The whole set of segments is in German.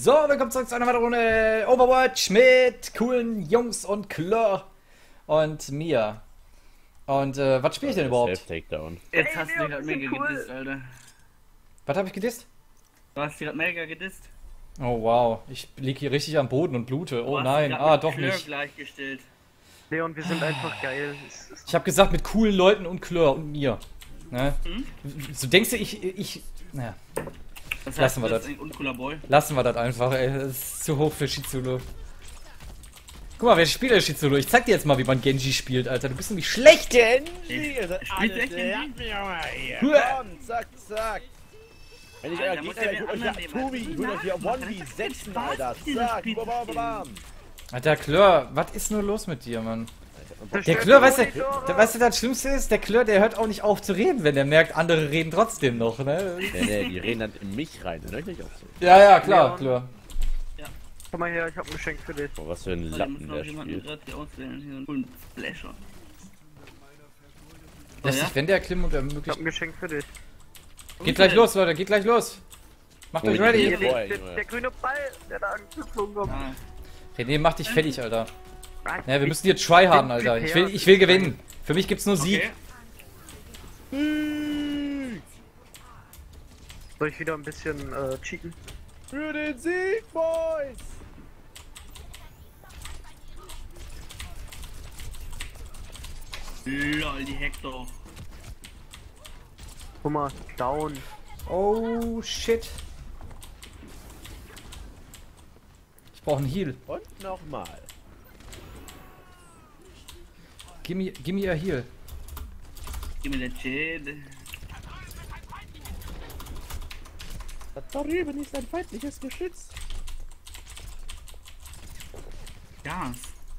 So, willkommen zurück zu einer weiteren Runde Overwatch mit coolen Jungs und Claw und mir. Und was spiele ich denn überhaupt? Self-Takedown. Jetzt hast du gerade mega gedisst, Alter. Was habe ich gedisst? Du hast gerade mega gedisst. Oh wow, ich liege hier richtig am Boden und blute. Oh Du hast nein, dich grad mit doch Fleur nicht. Gleichgestellt. Leon, wir sind einfach geil. Ich habe gesagt mit coolen Leuten und Claw und mir. Ne? So denkst du, naja, Das Lassen wir das das. ist ein uncooler Boy. lassen wir das einfach, ey. Das ist zu hoch für Shizulu. Guck mal, wer spielt der Shizulu? Ich zeig dir jetzt mal, wie man Genji spielt, Alter. Du bist nämlich schlecht. Genji! Ihr seid Spielt alle echt Genji? hier. Huah. Komm, zack, zack. Wenn ich Alter, euer muss Gegner, er ich den würde euch ja anderen nehmen, Tobi, ich würde euch hier Mann, 1v6, Mann, Alter. dieses Zack, Spiel bam, bam, bam. Alter, Claw, was ist nur los mit dir, Mann? Der Zerstört Klör, die weißt Monitore. du, das Schlimmste ist, der Klör, der hört auch nicht auf zu reden, wenn der merkt, andere reden trotzdem noch, ne? Nee, die reden dann in mich rein, ne? Nicht auf so. Ja, ja, klar, Leon. Klör. Komm mal her, ich hab ein Geschenk für dich. Boah, was für ein Da muss Lappen noch der jemanden spielt. gerade hier auswählen. Hier so einen coolen Splasher. Lässt ja? sich, wenn der Klim und Ich ermöglicht. hab ein Geschenk für dich. Geht gleich los, Leute, geht gleich los. Macht euch Oh, ready. Hier Boah, liegt Junge. der grüne Ball, der da angeflogen kommt. Ah, René, mach dich fertig, Alter. Ah, Ja, wir müssen hier tryharden, Alter. Ich will gewinnen. Für mich gibt's nur Sieg. okay. Soll ich wieder ein bisschen cheaten? Für den Sieg, Boys! Lol, die Hector. Guck mal, down. Oh, shit. Ich brauche einen Heal. Und nochmal. Gimme a Heal. Gib mir den Chill. Das da drüben ist ein feindliches Geschütz. Gas.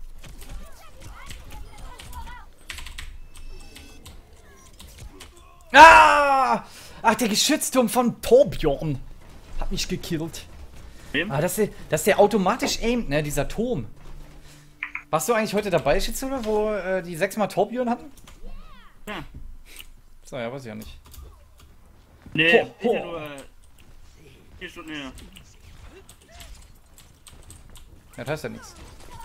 Ah! Ach, der Geschützturm von Torbjorn hat mich gekillt. Wem? Ah, das ist der automatisch aimt, ne, dieser Turm. Warst du eigentlich heute dabei, Shitsune, wo die 6-mal Torbjörn hatten? Ja. So, ja, weiß ich ja nicht. Nee, Ho, ich ho. ja nur 4 Stunden her. Ja, das heißt ja nichts.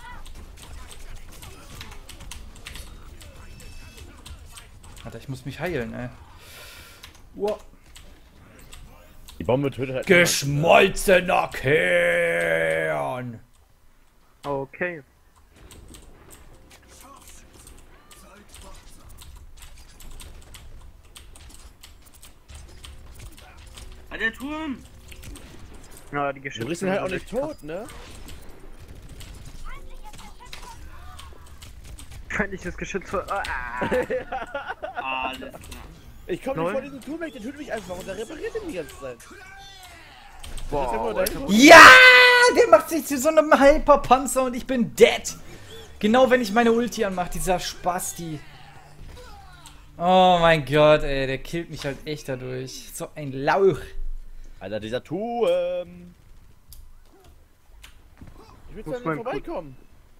Alter, ich muss mich heilen, ey. Wow. Die Bombe tötet halt. Geschmolzener Kern! Okay. Ah, der Turm! Ja, die Du Geschenke. bist halt auch nicht tot, ne? Feindliches Geschütz für. Alles klar. Ich komm nicht Neun. vor diesen Turm weg, der tötet mich einfach und der repariert ihn die ganze Zeit. Wow, Alter. Ja! Der macht sich zu so einem Hyperpanzer und ich bin dead! Genau wenn ich meine Ulti anmache, dieser Spasti. Oh mein Gott, ey, der killt mich halt echt dadurch. So ein Lauch. Alter, dieser Turm. Ich will Muss da man nicht vorbeikommen.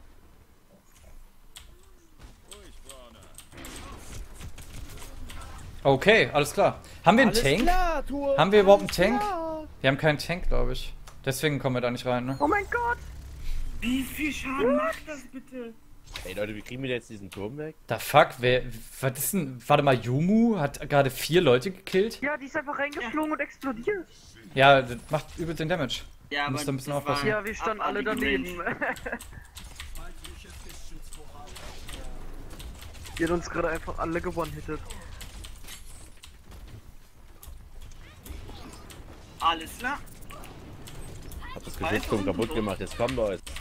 Okay, alles klar. Haben wir einen Alles Tank? klar, Turm. Haben wir überhaupt einen alles Tank? klar. Wir haben keinen Tank, glaube ich. Deswegen kommen wir da nicht rein, ne? Oh mein Gott! Wie viel Schaden macht das bitte? Ey Leute, wie kriegen wir jetzt diesen Turm weg? Da fuck, was ist denn? Warte mal, Yumu hat gerade 4 Leute gekillt? Ja, die ist einfach reingeflogen und explodiert. Ja, das macht übel den Damage. Ja, aber Musst da ein bisschen das aufpassen. war Ja, wir standen alle abartige daneben. Range. Die hat uns gerade einfach alle gewonnen-hittet. Alles klar. Hab das Geschützturm kaputt gemacht, jetzt kommen wir euch.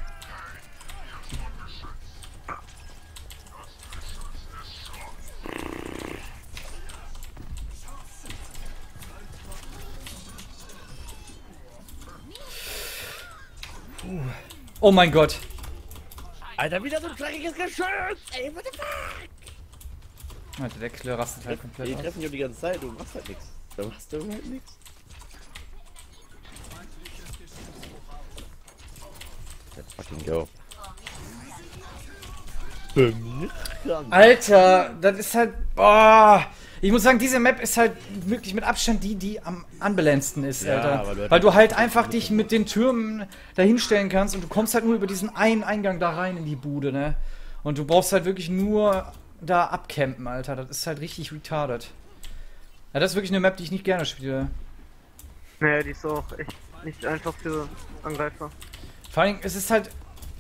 Oh mein Gott. Alter, wieder so ein dreckiges Geschütz! Ey, what the fuck? Alter, der Killer rastet halt Die komplett aus. treffen dich die ganze Zeit, du machst halt nichts. Du machst halt nichts. Let's fucking go. Für mich? Alter, das ist halt. Boah. Ich muss sagen, diese Map ist halt wirklich mit Abstand die am unbalancedsten ist, Ja, Alter. weil Weil du halt einfach dich mit den Türmen dahinstellen kannst und du kommst halt nur über diesen einen Eingang da rein in die Bude, ne? Und du brauchst halt wirklich nur da abcampen, Alter. Das ist halt richtig retarded. Ja, das ist wirklich eine Map, die ich nicht gerne spiele. Naja, die ist auch echt nicht einfach für Angreifer. Vor allem, es ist halt...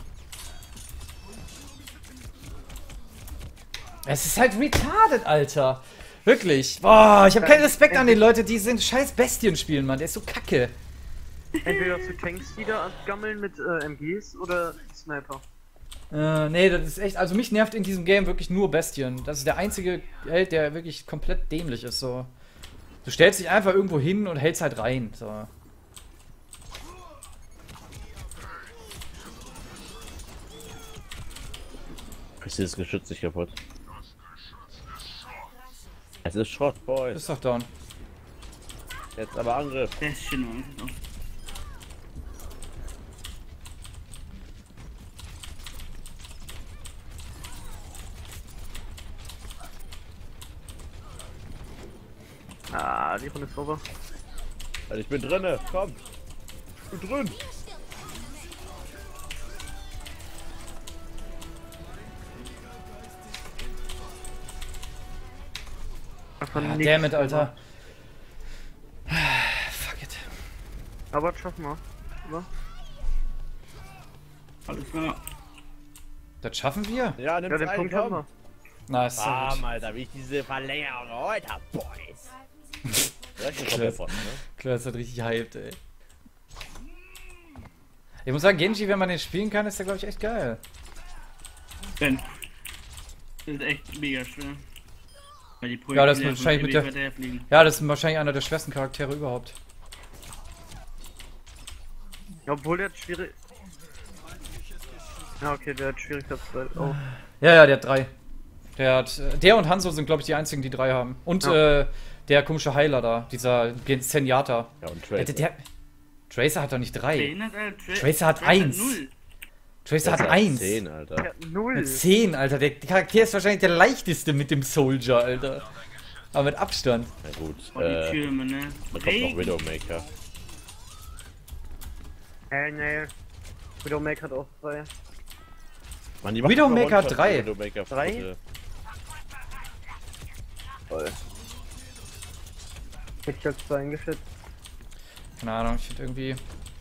Es ist halt retarded, Alter. Wirklich. Boah, ich habe keinen Respekt an die Leute, die sind scheiß Bestien spielen, Mann. Der ist so kacke. Entweder hast du Tanks, die da gammeln mit MGs oder Sniper. Nee, das ist echt... Also mich nervt in diesem Game wirklich nur Bestien. Das ist der einzige Held, der wirklich komplett dämlich ist, so. Du stellst dich einfach irgendwo hin und hältst halt rein, so. Ist dieses Geschütz nicht kaputt? Es ist Schrott, Boys. Ist doch down. Jetzt aber Angriff. Bestien. Ah, die Runde ist vorbei. Also ich bin drinne, komm. Ich bin drin. Ah, dammit, Alter. Fuck it. Aber das schaffen wir. Oder? Alles klar. Das schaffen wir? Ja, nimm Ja, den einen, Punkt haben komm. wir. Nice. sehr Bam, gut. Alter, wie ich diese Verlängerung heute hab, Boys. Direkt kommt Klasse. davon, ne? Klar, ist halt richtig hyped, ey. Ich muss sagen, Genji, wenn man den spielen kann, ist der, glaube ich, echt geil. Ben. Das ist echt mega schwer. Weil die Ja, das ist Projektile wahrscheinlich mit der- ewig weiterfliegen. Ja, das ist wahrscheinlich einer der schwersten Charaktere überhaupt. Obwohl der hat schwierig. Ja, okay, der hat Schwierigkeitsgrad. Oh. Ja, der hat 3. Der und Hanzo sind, glaube ich, die einzigen, die 3 haben. Und Ja. der komische Heiler da, dieser Zenyatta. Ja, und Tracer. Tracer hat doch nicht 3. Behindert, Alter. Tracer hat 1. 0. Tracer hat Das 1. 10, Alter. Der hat 0. Mit 10, Alter. Der Charakter ist wahrscheinlich der leichteste mit dem Soldier, Alter. Aber mit Abstand. Na gut, Oh, die Türme, ne? da kommt noch Widowmaker. Nee. Widowmaker hat auch 2. Mann, die macht Widowmaker immer One-Shot, 3. Widowmaker 3? 4. Voll. Hätte ich als 2 eingeschätzt. Keine Ahnung, ich finde irgendwie...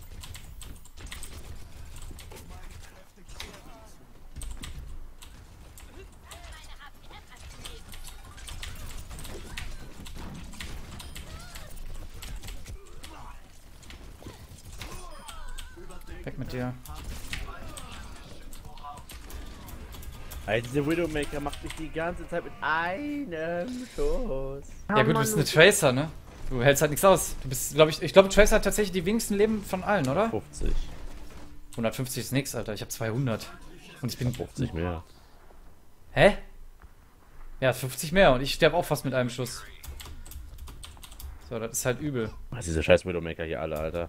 Weg mit dir. Alter, dieser Widowmaker macht mich die ganze Zeit mit einem Schuss. Ja gut, du bist eine Tracer, ne? Du hältst halt nichts aus. Du bist, ich glaube, Tracer hat tatsächlich die wenigsten Leben von allen, oder? 50. 150 ist nix, Alter. Ich habe 200. Und ich bin... 50 mehr. Hä? Ja, 50 mehr und ich sterbe auch fast mit einem Schuss. So, das ist halt übel. Was diese scheiß Widowmaker hier alle, Alter.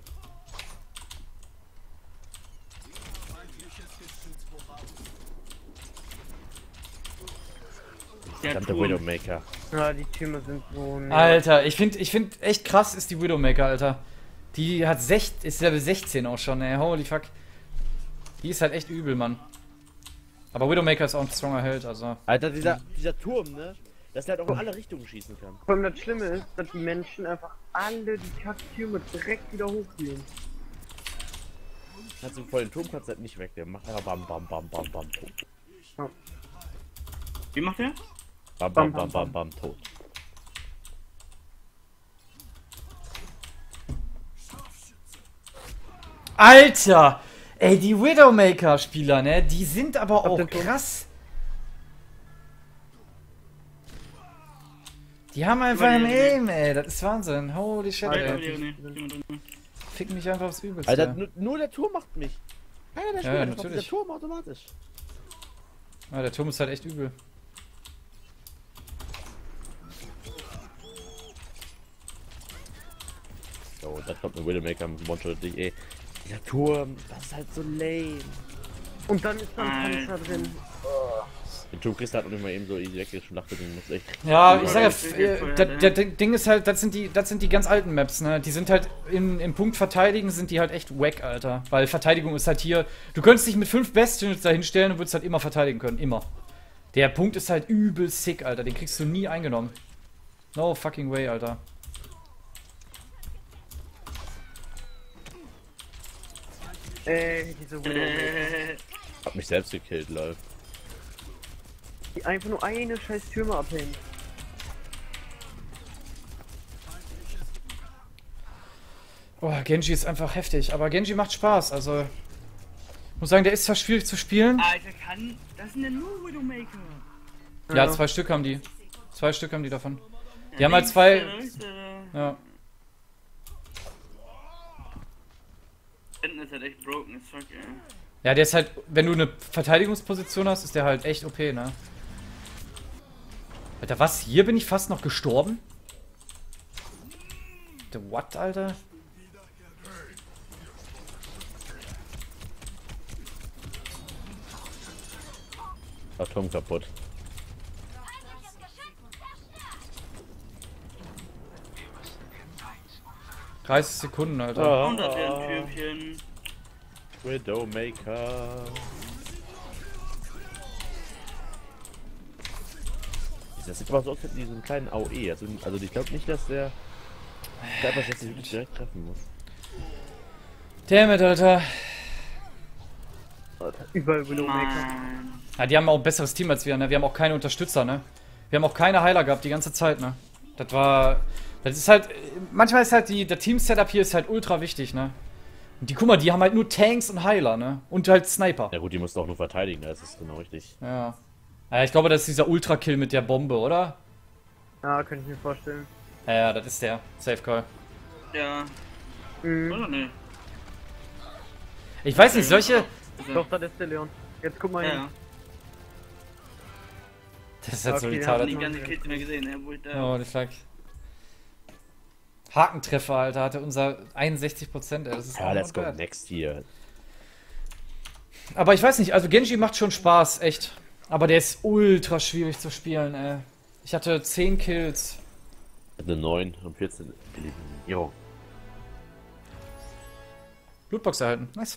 Der Verdammter Turm. Widowmaker. Ja, die Türme sind so. Alter, ich find echt krass ist die Widowmaker, Alter. Die hat ist Level 16 auch schon, ey. Holy fuck. Die ist halt echt übel, Mann. Aber Widowmaker ist auch ein stronger Held, also. Alter, dieser Turm, ne? Dass der halt auch in alle Richtungen schießen kann. Vor allem das Schlimme ist, dass die Menschen einfach alle die Kacktürme direkt wieder hochgehen. Kannst du vor den Turm kannst du halt nicht weg, der macht einfach bam bam bam bam bam tot. Wie macht der? Bam bam bam bam bam tot. Alter! Ey, die Widowmaker-Spieler, ne? Die sind aber auch den Turm. krass. Die haben einfach ein Aim, ey. Das ist Wahnsinn. Holy shit, Alter, ey. Nee. Fick mich einfach aufs Übelste. Alter, nur der Turm macht mich. Keiner der Ja, Spieler, der natürlich. der Turm automatisch. Ja, der Turm ist halt echt übel. So, da kommt ein Widowmaker mit One-Shot dich, ey. Dieser Turm, das ist halt so lame. Und dann ist da ein Alter. Panzer drin. Den Turm kriegst du halt auch nicht mal eben so easy weggeschlachtet, den musst du echt... Ja, ich sag Ja, ja, der Ding ist halt, das sind die ganz alten Maps, ne? Die sind halt im Punkt Verteidigen sind die halt echt wack, Alter. Weil Verteidigung ist halt hier, du könntest dich mit 5 Bastions da hinstellen und würdest halt immer verteidigen können, immer. Der Punkt ist halt übel sick, Alter, den kriegst du nie eingenommen. No fucking way, Alter. Ey, diese Widowmaker. Hab mich selbst gekillt, lol. Die einfach nur eine scheiß Türme abhängen. Oh, Genji ist einfach heftig, aber Genji macht Spaß, also... Muss sagen, der ist zwar schwierig zu spielen. Alter, das sind ja nur Widowmaker. Ja, 2 Stück haben die. 2 Stück haben die davon. Die haben halt 2... Ja. Hinten ist halt echt broken as fuck, ey. Ja, der ist halt, wenn du eine Verteidigungsposition hast, ist der halt echt OP, ne? Alter, was? Hier bin ich fast noch gestorben? The what, Alter? Turm kaputt. Ja. 30 Sekunden, Alter. Ah. Und das wäre ein Türmchen. Widowmaker. Das sieht aber so aus mit diesem kleinen AOE. Also ich glaube nicht, dass der Sniper jetzt wirklich direkt treffen muss. Dammit, Alter. Alter, überall Widowmaker. Mann. Ja, die haben auch ein besseres Team als wir, ne? Wir haben auch keine Unterstützer, ne? Wir haben auch keine Heiler gehabt die ganze Zeit, ne? Das ist halt... Manchmal ist halt der Team-Setup hier ist halt ultra wichtig, ne? Und guck mal, die haben halt nur Tanks und Heiler, ne? Und halt Sniper. Ja gut, die musst du auch nur verteidigen, das ist genau richtig. Ja. Ja, ich glaube, das ist dieser Ultra-Kill mit der Bombe, oder? Ja, könnte ich mir vorstellen. Ja, das ist der. Safe Call. Ja. Mhm. Oder ne? Ich weiß nicht, solche... Doch, das ist der Leon. Jetzt guck mal hin. Ja. Das ist halt so Okay, die Ich hab Zahl. die ganze Kiste mehr gesehen, ne? Wo ich da... Oh, das lag. Hakentreffer, Alter, hatte unser 61%, ey. Das ist Ja, auch let's not go bad. next hier. Aber ich weiß nicht, also Genji macht schon Spaß, echt. Aber der ist ultra schwierig zu spielen, ey. Ich hatte 10 Kills. Hatte 9 und 14. Jo. Blutbox erhalten. Nice.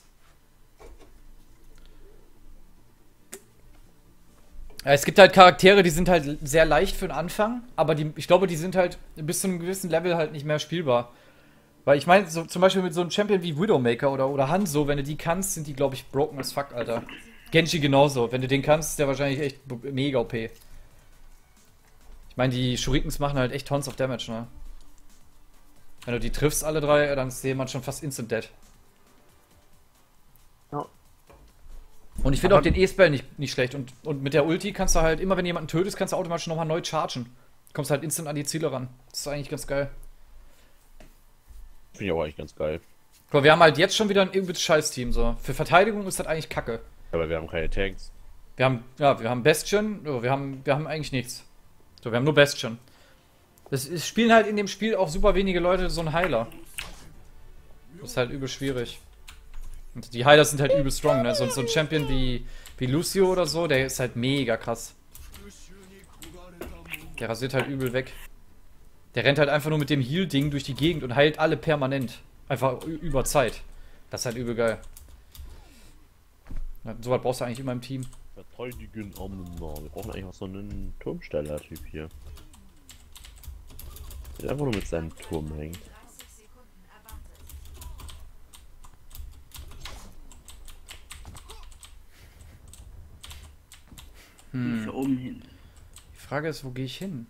Ja, es gibt halt Charaktere, die sind halt sehr leicht für den Anfang, aber ich glaube, die sind halt bis zu einem gewissen Level halt nicht mehr spielbar. Weil ich meine, so, zum Beispiel mit so einem Champion wie Widowmaker oder Hanzo, wenn du die kannst, sind die, glaube ich, broken as fuck, Alter. Genji genauso. Wenn du den kannst, ist der wahrscheinlich echt mega OP. Ich meine, die Shurikens machen halt echt Tons of Damage, ne? Wenn du die triffst, alle 3, dann ist jemand schon fast instant dead. Ja. Und ich finde auch den E-Spell nicht schlecht. Und mit der Ulti kannst du halt, immer wenn jemanden tötest, kannst du automatisch nochmal neu chargen. Kommst halt instant an die Ziele ran. Das ist eigentlich ganz geil. Finde ich auch eigentlich ganz geil. Guck mal, wir haben halt jetzt schon wieder ein übelst Scheiß-Team, so. Für Verteidigung ist das eigentlich kacke. Aber wir haben keine Tanks. Wir haben Bastion, wir haben eigentlich nichts. So, wir haben nur Bastion. Es spielen halt in dem Spiel auch super wenige Leute so einen Heiler. Das ist halt übel schwierig. Und die Heiler sind halt übel strong, ne? So ein Champion wie Lucio oder so, der ist halt mega krass. Der rasiert halt übel weg. Der rennt halt einfach nur mit dem Heal-Ding durch die Gegend und heilt alle permanent. Einfach über Zeit. Das ist halt übel geil. Ja, so was brauchst du eigentlich immer im Team. Verteidigen Amna. Wir brauchen eigentlich auch so einen Turmsteller-Typ hier. Der einfach nur mit seinem Turm hängt. Hier oben hin. Die Frage ist, wo gehe ich hin?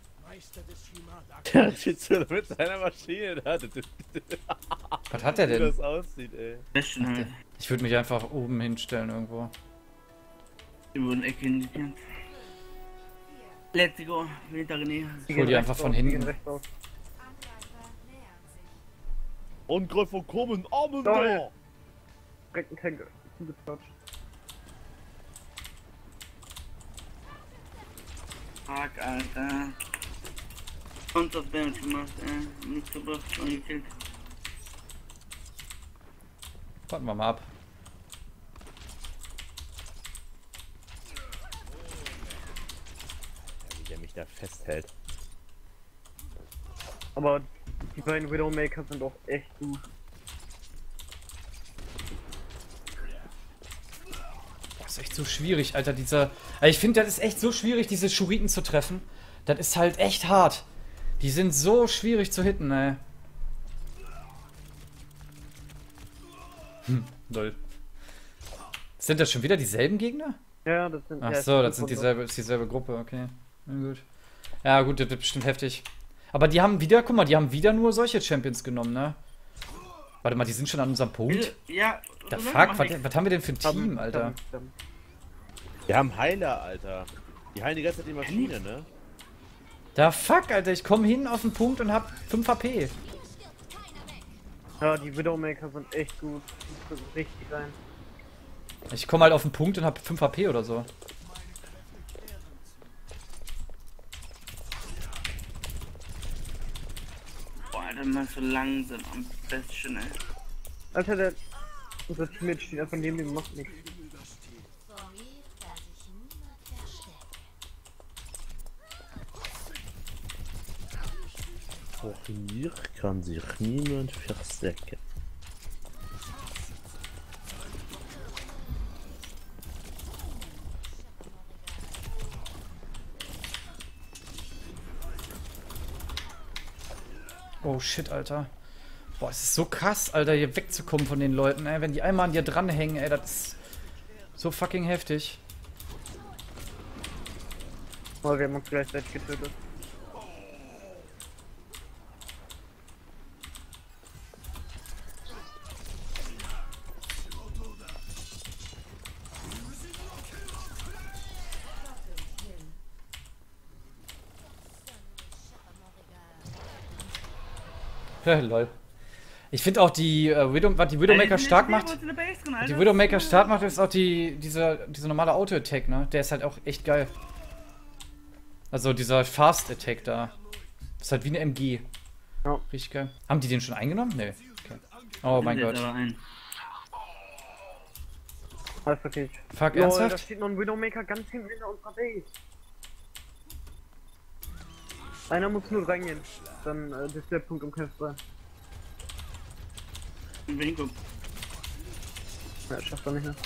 Der steht so mit seiner Maschine da. Was hat der Wie denn? das aussieht, ey. Besten halt. Ich würde mich einfach oben hinstellen irgendwo. Über eine Ecke hingekehrt. Let's go. Hinter René. Ich hol die einfach von hinten. Angreifer kommen, Armen Toll. da! Direkt ein Tank zugeklatscht. Fuck, Alter. Und auf Damage gemacht, nichts gebracht und gekillt. Warten wir mal ab. der festhält. Aber die beiden Widowmaker sind auch echt gut. Das ist echt so schwierig, Alter, dieser... Also ich finde, das ist echt so schwierig, diese Schuriten zu treffen. Das ist halt echt hart. Die sind so schwierig zu hitten, ey. Lol. Sind das schon wieder dieselben Gegner? Ja, das sind. Ach ja, so, das sind ist dieselbe Gruppe, okay. Na gut. Ja gut, das wird bestimmt heftig. Aber die haben wieder, guck mal, die haben wieder nur solche Champions genommen, ne? Warte mal, die sind schon an unserem Punkt? Ja. Da fuck, was haben wir denn für ein Team, Alter? Wir haben Heiler, Alter. Die heilen die ganze Zeit die Maschine, ne? Da fuck, Alter, ich komme hin auf den Punkt und hab 5 HP. Ja, die Widowmaker sind echt gut. Die sind richtig rein. Ich komme halt auf den Punkt und hab 5 HP oder so. Boah, Alter, mal so langsam am besten, ey. Alter, unser Teammate steht einfach neben dem, macht nichts. Vor mir kann sich niemand verstecken. Oh shit, Alter. Boah, es ist so krass, Alter, hier wegzukommen von den Leuten, ey. Wenn die einmal an dir dranhängen, ey, das ist so fucking heftig. Oh, wir haben uns gleichzeitig getötet. Lol. Ich finde auch die was die Widowmaker stark macht. Die Widowmaker stark macht, ist auch diese normale Auto-Attack, ne? Der ist halt auch echt geil. Also dieser Fast-Attack da. Ist halt wie eine MG. Ja. Richtig geil. Haben die den schon eingenommen? Nee. Okay. Oh mein Gott. Alles okay. Fuck, Da ernsthaft? steht noch ein Widowmaker ganz hinten hinter unserer Base. Einer muss nur reingehen. Dann ist der Punkt umkämpft sein. Ja, schafft er nicht mehr.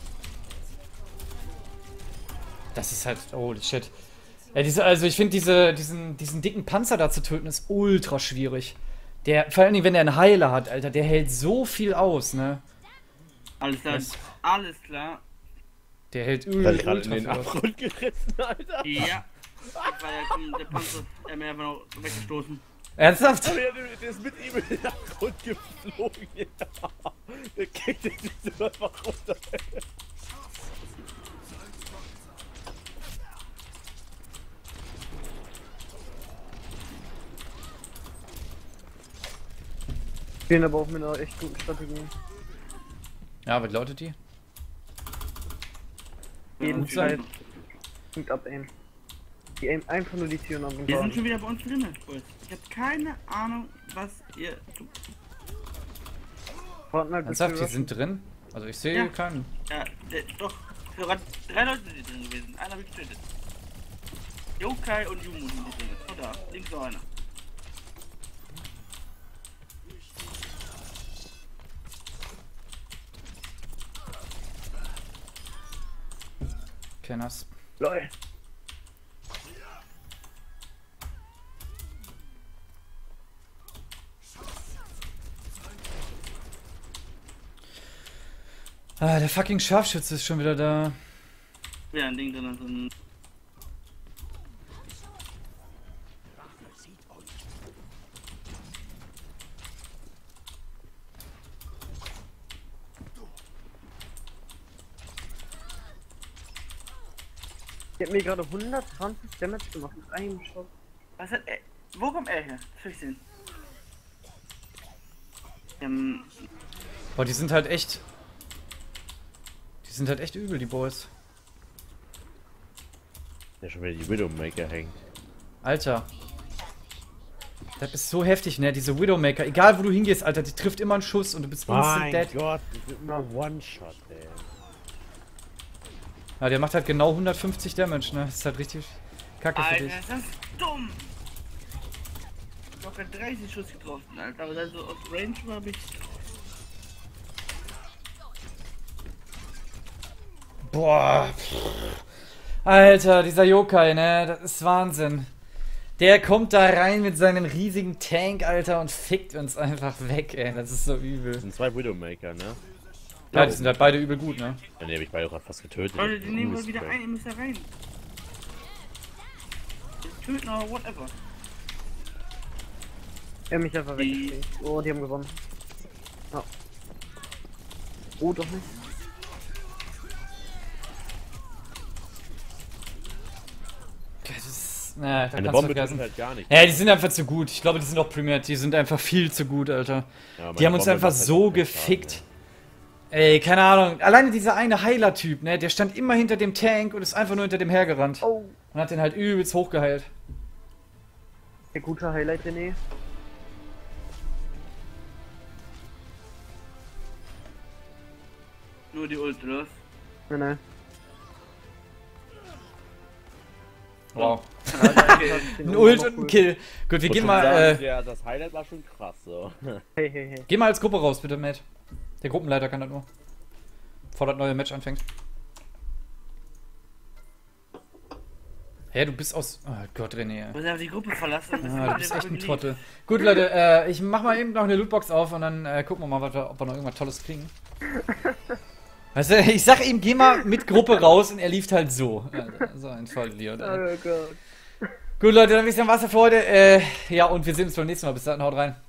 Das ist halt. Holy shit. Ja, also ich finde diesen dicken Panzer da zu töten ist ultra schwierig. Vor allen Dingen, wenn er einen Heiler hat, Alter, der hält so viel aus, ne? Alles klar, alles klar. Der hält ultra ultra in den viel aus. Abgrund gerissen, Alter. Ja. Ich war ja der Panzer, mir einfach noch weggestoßen. Ernsthaft? Oh ja, der ist mit ihm in den Abgrund geflogen. Ja. Der kriegt den so einfach runter. Spielen aber auch mit einer echt guten Strategie. Ja, was lautet die? Jeden Zeit. Punkt abaimen. Die aimen einfach nur die Türen an und Wir sind schon wieder bei uns drin, Boys. Ich habe keine Ahnung, was ihr tut. Ernsthaft, die sind drin? Also ich sehe Ja. keinen. Ja, doch. Sogar 3 Leute sind hier drin gewesen. Einer habe ich getötet. Yokai und Yumu sind hier drin. Oh da, links noch einer. Kenners. LOL. Ah, der fucking Scharfschütze ist schon wieder da. Ja, ein Ding drin. So ein Der hat mir gerade 120 Damage gemacht mit einem Schuss. Was hat er? Wo kommt er her? Das will ich sehen. Boah, die sind halt echt. Die sind halt echt übel, die Boys. Ja, schon wieder die Widowmaker hängt. Alter. Das ist so heftig, ne? Diese Widowmaker. Egal wo du hingehst, Alter, die trifft immer einen Schuss und du bist instant Mein dead. Gott, das wird immer One-Shot, ey. Ja, der macht halt genau 150 Damage, ne? Das ist halt richtig, Kacke für Alter, dich. ist das dumm! Locker 30 Schuss getroffen, Alter, aber dann so aus Range war ich. Boah. Alter, dieser Yokai, ne? Das ist Wahnsinn. Der kommt da rein mit seinem riesigen Tank, Alter, und fickt uns einfach weg, ey. Das ist so übel. Das sind zwei Widowmaker, ne? Ja, die sind halt beide übel gut, ne? Ja, ne, hab ich beide gerade fast getötet. Leute, die nehmen wohl wieder ein, ihr müsst da rein. Töten oder whatever. Er mich einfach weggekriegt. Oh, die haben gewonnen. Ja. Oh, doch nicht. Das ist, na, da Eine kannst Bombe du tut vergessen. halt gar nicht. Ja, die sind einfach zu gut. Ich glaube, die sind auch Premier. Die sind einfach viel zu gut, Alter. Ja, meine Die haben uns Bombe einfach macht halt so auch keinen gefickt. Schaden, Ey, keine Ahnung. Alleine dieser eine Heiler-Typ, ne? Der stand immer hinter dem Tank und ist einfach nur hinter dem hergerannt. Oh, Und hat den halt übelst hochgeheilt. der gute Highlight, René. Nur die Ultras. Nein, nein. Wow. Okay. Ein Ult und ein Kill. Gut, wir Muss gehen schon mal, sagen, ja, das Highlight war schon krass, so. Hey, hey, hey. geh mal als Gruppe raus, bitte, Matt. Der Gruppenleiter kann das nur. Bevor das neue Match anfängt. Hä, du bist aus... Oh Gott, René. Wir haben die Gruppe verlassen. Ah, du bist echt ein Trottel. Gut, Leute, ich mach mal eben noch eine Lootbox auf und dann gucken wir mal, ob wir noch irgendwas Tolles kriegen. Weißt du, ich sag ihm, geh mal mit Gruppe raus und er lief halt so. So ein Vollidiot. Oh Gott. Gut, Leute, dann wisst ihr, was für heute. Ja, und wir sehen uns beim nächsten Mal. Bis dann, haut rein.